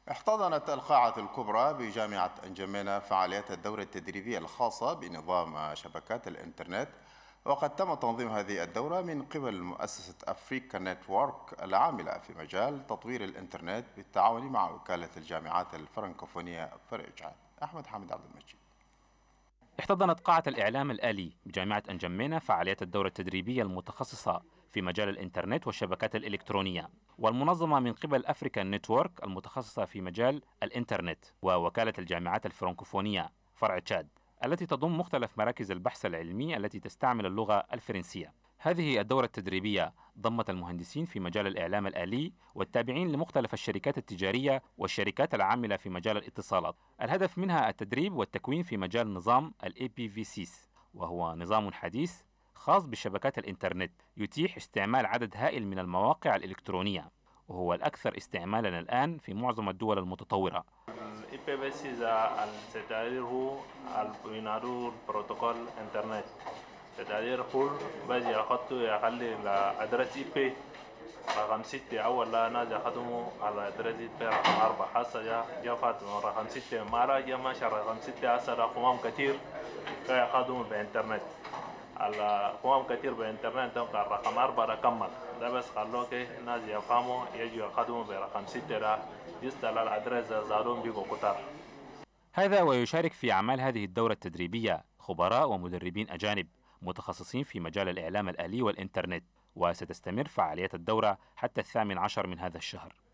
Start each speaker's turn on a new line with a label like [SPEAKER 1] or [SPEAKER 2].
[SPEAKER 1] احتضنت القاعة الكبرى بجامعة أنجمينا فعاليات الدورة التدريبية الخاصة بنظام شبكات الإنترنت، وقد تم تنظيم هذه الدورة من قبل مؤسسة أفريكا نتورك العاملة في مجال تطوير الإنترنت بالتعاون مع وكالة الجامعات الفرنكوفونية فرع جاد. أحمد حامد عبد المجيد.
[SPEAKER 2] احتضنت قاعة الإعلام الآلي بجامعة أنجمينا فعاليات الدورة التدريبية المتخصصة في مجال الإنترنت والشبكات الإلكترونية، والمنظمة من قبل أفريكان نتورك المتخصصة في مجال الإنترنت، ووكالة الجامعات الفرنكوفونية فرع تشاد التي تضم مختلف مراكز البحث العلمي التي تستعمل اللغة الفرنسية. هذه الدورة التدريبية ضمت المهندسين في مجال الإعلام الآلي والتابعين لمختلف الشركات التجارية والشركات العاملة في مجال الاتصالات. الهدف منها التدريب والتكوين في مجال نظام ال APVSys، وهو نظام حديث خاص بشبكات الإنترنت يتيح استعمال عدد هائل من المواقع الإلكترونية، وهو الأكثر استعمالا الآن في معظم الدول المتطورة.
[SPEAKER 3] IPv6 التدريب البينادور بروتوكول انترنت تدريب كل باجي أخذته يخلي الأدرس IP رقم 6 أول لا ناس يخدموا على أدرس IP رقم 4 حاسة جا خدموا رقم 6 ما راجع ماشي رقم 6 هسه رقمهم كتير يخدموا بإنترنت القوام كتير بإنترنت تبقى الرقم 4 ده كمل ده بس خلوك ناس يفهموا يجوا يخدموا برقم 6 ده يستل الأدرس زادون بيقوا كتار.
[SPEAKER 2] هذا ويشارك في أعمال هذه الدورة التدريبية خبراء ومدربين أجانب متخصصين في مجال الإعلام الآلي والإنترنت، وستستمر فعاليات الدورة حتى 18 من هذا الشهر.